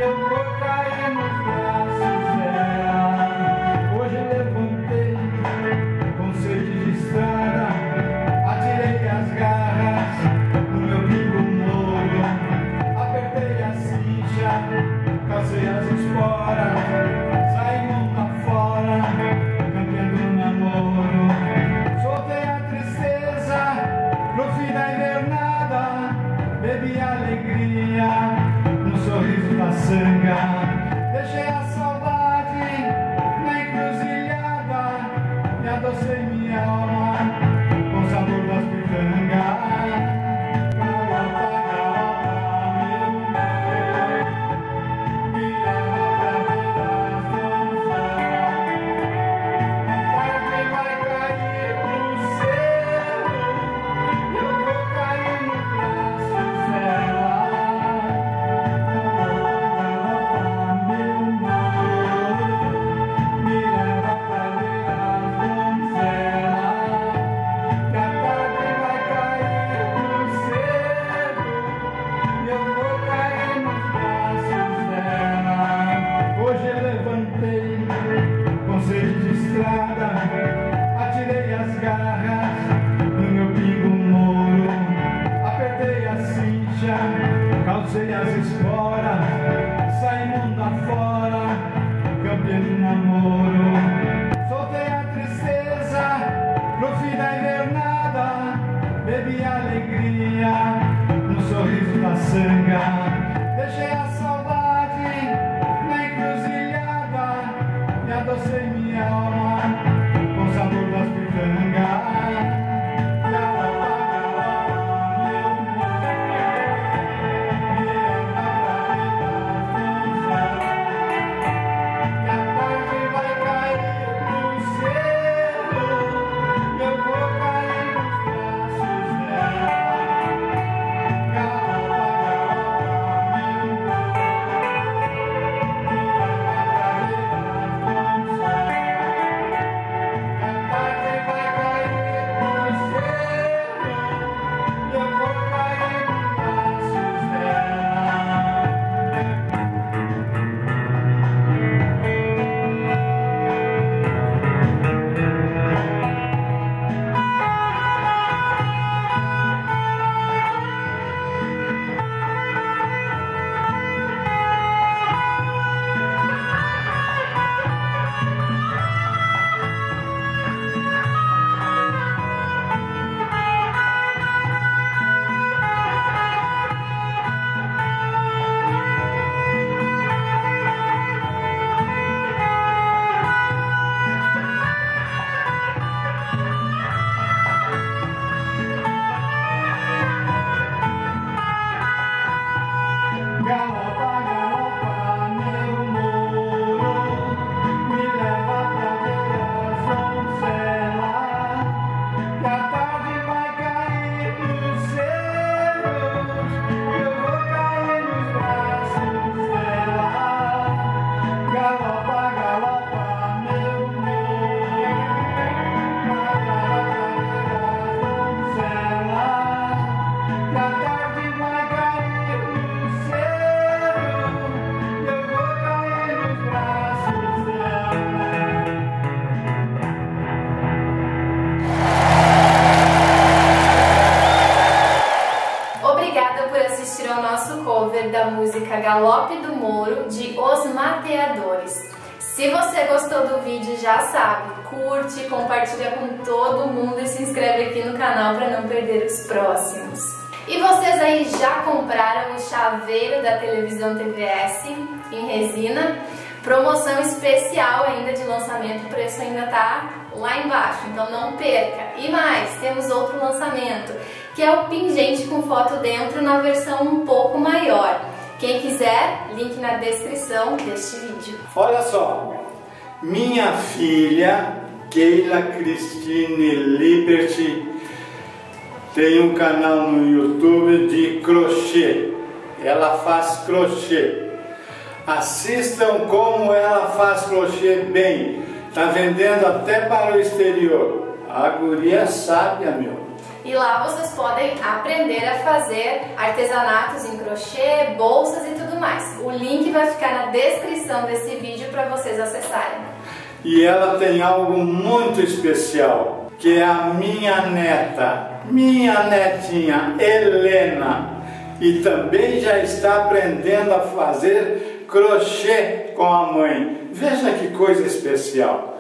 eu vou cair nos braços dela. Hoje levantei com sede de estrada, atirei as garras no meu pingo molho, apertei a cincha, calcei as esporas, saí mundo afora, campeão do namoro. Soltei a tristeza no fim da invernada, bebi alegria no sorriso da sanga. Deixei a saudade na encruzilhada e adocei minha alma com o sabor das pitangas. Galopa, galopa, meu amor, me leva pra ver as donzelas. A tarde vai cair no céu e eu vou cair nos braços dela. Atirei as garras no meu pingo mouro, apertei a cincha, calcei as esporas, saí mundo afora, campeão do namoro. Soltei a tristeza no fim da invernada, bebi alegria no sorriso da sanga. Deixei a saudade na encruzilhada e adocei minha alma com o sabor das pitangas. Galopa, galopa, meu amor, me leva pra ver as donzelas. E a tarde vai cair no céu e eu vou cair nos braços dela. Galopa, galopa, meu amor, me leva pra ver as donzelas. Galopa, galopa, meu moro, me leva pra ver as donzelas. Que a tarde vai cair nos céus e eu vou cair nos braços dela. Galopa, galopa, meu moro, me leva pra ver as donzelas. Que a tarde vai cair nos céus. Obrigada por assistir ao nosso cover da música Galope do Moro, de Os Mateadores. Se você gostou do vídeo, já sabe, curte, compartilha com todo mundo e se inscreve aqui no canal para não perder os próximos. E vocês aí já compraram o chaveiro da televisão TVS em resina? Promoção especial ainda de lançamento, o preço ainda tá lá embaixo, então não perca. E mais, temos outro lançamento, que é o pingente com foto dentro na versão um pouco maior. Quem quiser, link na descrição deste vídeo. Olha só, minha filha Keila Cristine Liberty tem um canal no YouTube de crochê. Ela faz crochê. Assistam como ela faz crochê bem. Tá vendendo até para o exterior. A guria é sábia, meu. E lá vocês podem aprender a fazer artesanatos em crochê, bolsas e tudo mais. mais. O link vai ficar na descrição desse vídeo para vocês acessarem. E ela tem algo muito especial, que é a minha neta, minha netinha Helena, e também já está aprendendo a fazer crochê com a mãe. Veja que coisa especial.